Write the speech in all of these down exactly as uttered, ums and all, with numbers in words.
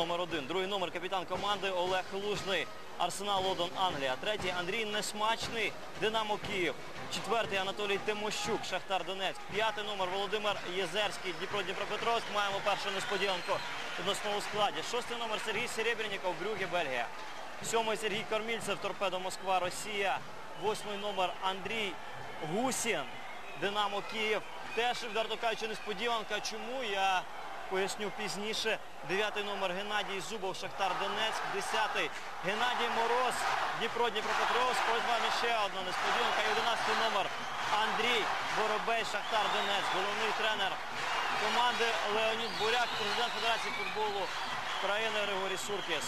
Номер один. Другий номер капітан команди Олег Лужний. Арсенал Лондон, Англія. Третій Андрій Несмачний, Динамо Київ. Четвертий Анатолій Тимощук, Шахтар Донецьк. П'ятий номер Володимир Єзерський, Дніпро Дніпропетровськ. Маємо першу несподіванку відносно у складі. Шостий номер Сергій Серебряніков, Брюгге, Бельгія. Сьомий Сергій Кормільцев, Торпедо Москва, Росія. Восьмий номер Андрій Гусін, Динамо Київ. Теж, відверто кажучи, несподіванка. Чому? Я поясню пізніше. Дев'ятий номер Геннадій Зубов, Шахтар Донецьк. Десятий Геннадій Мороз, Дніпро Дніпропетровськ. Ось вам ще одна несподіванка. І одинадцятий номер Андрій Воробей, Шахтар Донецьк. Головний тренер команди Леонід Буряк, президент Федерації футболу країни Григорій Суркіс.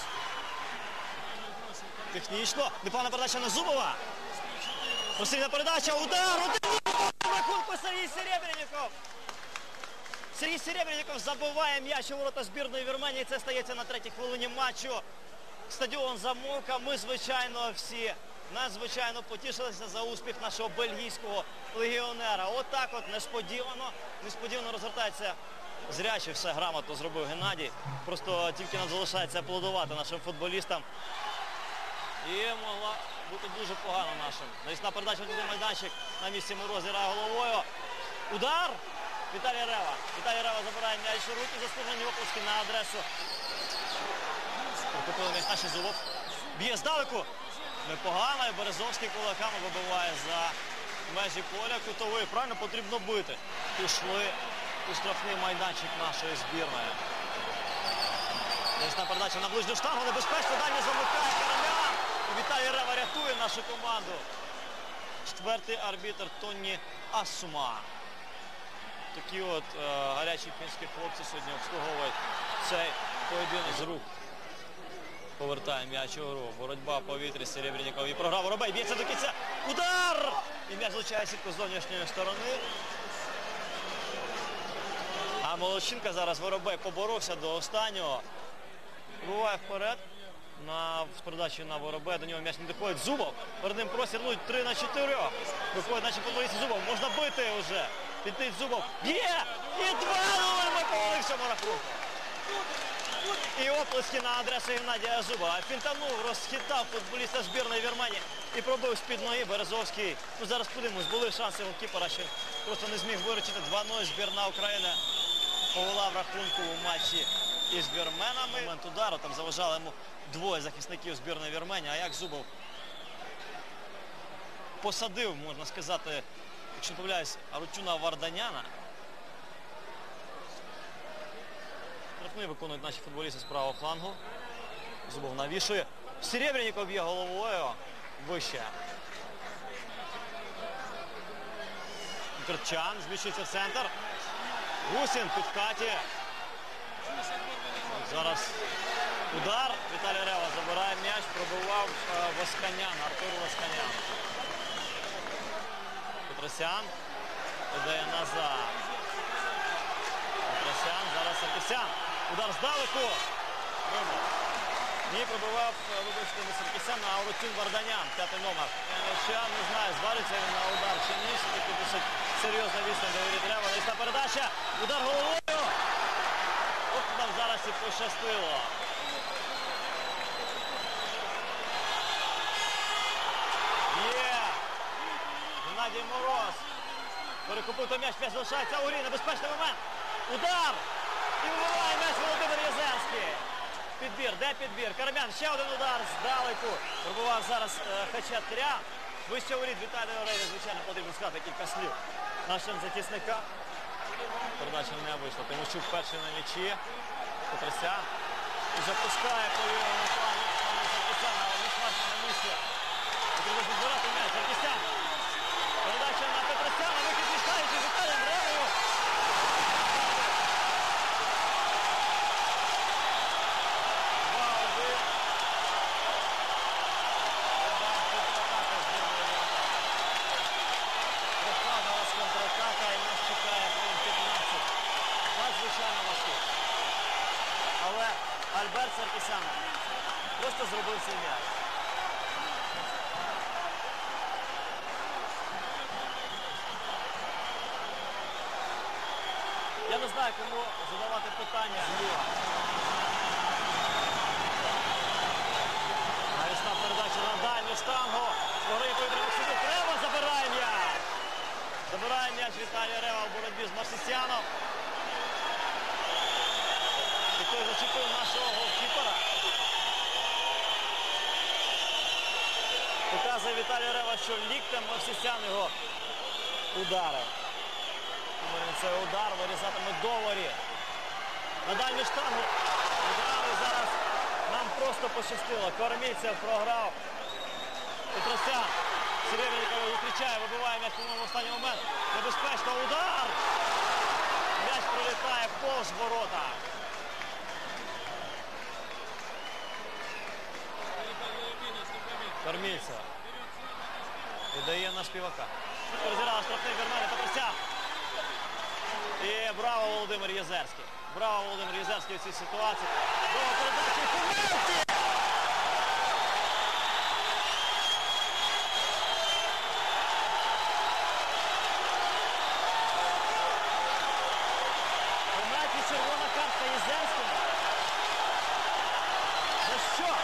Технічно. Непогана передача на Зубова. Посильна передача. Удар! Удар! Рахунку Сергій Серебряніков. Сергій Серебряніков забиває м'яч у ворота збірної Вірменії. Це стається на третій хвилині матчу. Стадіон замовка. Ми, звичайно, всі надзвичайно потішилися за успіх нашого бельгійського легіонера. Отак от несподівано, несподівано розгортається. Зряче все грамотно зробив Геннадій. Просто тільки нам залишається аплодувати нашим футболістам. І могла бути дуже погано нашим. Навісна передача в майданчик. На місці Мороз грає головою. Удар! Віталій Рева. Віталій Рева забирає м'яч у руки. Заслужені оплески на адресу. Прикупили м'яч наші Зубов. Б'є здалеку. Непогано. І Березовський кулаками вибиває за межі поля. Кутовий. Правильно, потрібно бити. Пішли у штрафний майданчик нашої збірної. Навісна передача на ближню штангу. Небезпечно. Далі замикає Карамян. Віталій Рева рятує нашу команду. Четвертий арбітр Тонні Асума. Такі от е, гарячі фінські хлопці сьогодні обслуговують цей поєдинок з рук. Повертає м'яч у гру. Боротьба в повітрі Серебряніков. І програв Воробей. Б'ється до кінця. Удар! І м'яч влучає сітку з зовнішньої сторони. А Молодчинка зараз Воробей поборовся до останнього. Вибиває вперед. На передачі на Воробей. До нього м'яч не доходить. Зубов. Перед ним просір. Ну, три на чотири. Виходить наші футболісти. Зубов. Можна бити вже. Підтить Зубов. Є! І два-нуль ми повели в цьому рахунку. І оплески на адресу Геннадія Зубова. Фінтанув, розхитав футболіста збірної Вірменії і пробив з-під ноги Березовський. Ну, зараз подивимось, були шанси голкіпера, що просто не зміг виручити. два-нуль збірна України повела в рахунку у матчі із вірменами. Момент удару, там заважали йому двоє захисників збірної Вірменії. А як Зубов посадив, можна сказати, якщо не помиляюсь, Арутюна Варданяна. Штрафний виконують наші футболісти з правого флангу. Зубов навішує. Серебряніков б'є головою вище. Крчан зміщується в центр. Гусін під Каті. Зараз удар. Віталій Рева забирає м'яч, пробивав Восканян, Артур Восканян. Петросян подає назад. Петросян, зараз Саркісян. Удар здалеку. Ні, пробивав, вибачте, не Саркісян, а Арутюн Варданян, п'ятий номер. Чан, не знаю, звариться він на удар чи ні. Таки досить серйозна відстань до воріт Рева. Навісна передача. Удар головою. От нам зараз і пощастило. Є! Геннадій Мороз. Перекупив той м'яч, м'яч залишається у грі. Небезпечний момент. Удар! І вибиває м'яч Володимир Єзерський. Підбір. Де підбір? Карамян. Ще один удар здалеку. Пробував зараз е, Хачатря. Вище у рід Віталію Реві, звичайно, потрібно сказати кілька слів нашим захисникам. Передача не вийшла. Тимощук перший на м'ячі. Петросян. І запускає повільно плану Саркісяна, але не смачно на місці. Потрібно підбирати м'яч. Саркісян. Передача на Петросяна. Вихід зіштаючи з Віталієм Ревою. два-один. Розкладалась контратака і нас чекає хвилин п'ятнадцять. Надзвичайно важко. Але Альберт Саркісян просто зробив цей м'яч. Я не знаю, кому задавати питання. Захисна передача на дальню штангу. Згори повітряних судів. Рева забирає м'яч. Забирає м'яч Віталій Рева в боротьбі з Марсісяном. І той зачепив нашого голкіпера. Показує Віталій Рева, що ліктем Марсісян його ударив. Це удар вирізатиме Доварі. На дальню штангу. Удари зараз нам просто пощастило. Кормільцев програв. Петросян. Серебренников зустрічає, вибиває м'яч, по-моєму, в останній момент. Небезпечно удар. М'яч пролітає повз ворота. Кормільцев. Віддає на Співака. Розіграв штрафний Бернарі Петросян. І браво Володимир Єзерський. Браво Володимир Єзерський в цій ситуації. Друга передача і пенальті! Пенальті, червона картка Єзерського. За що?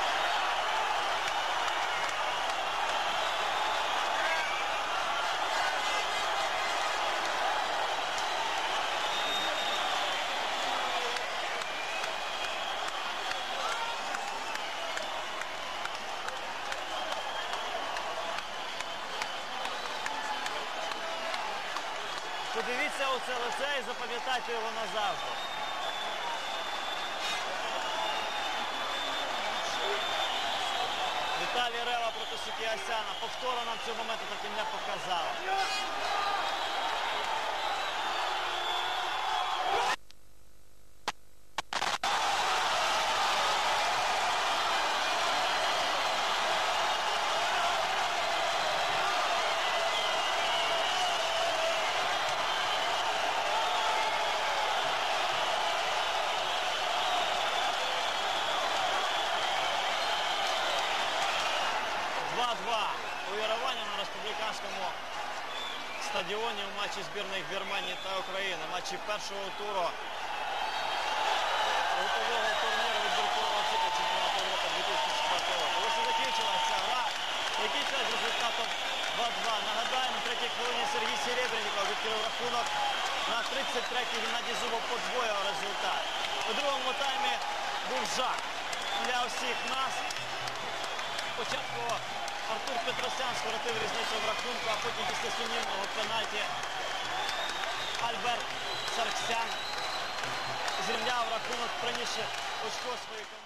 Подивіться у це лице і запам'ятайте його назавжди. Віталій Рева проти Сукіасяна. Повтора нам цього моменту таки не показала. два-два у Єревані на республіканському стадіоні у матчі збірних Вірменії та України. Матчі першого туру готового турніру відбіркового циклу чемпіонату Європи дві тисячі четвертого року. Ось і закінчилася ця гра. Який час з результатом два-два. Нагадаємо, на третій хвилині Сергій Серебренников відкрив рахунок. На тридцять третій Геннадій Зубов подвоїв результат. У другому таймі був жах для всіх нас. Спочатку Артур Петросян скоротив різницю в рахунку, а потім після сумнівного пенальті Альберт Сарксян зрівняв рахунок, принісши очко своїй команді.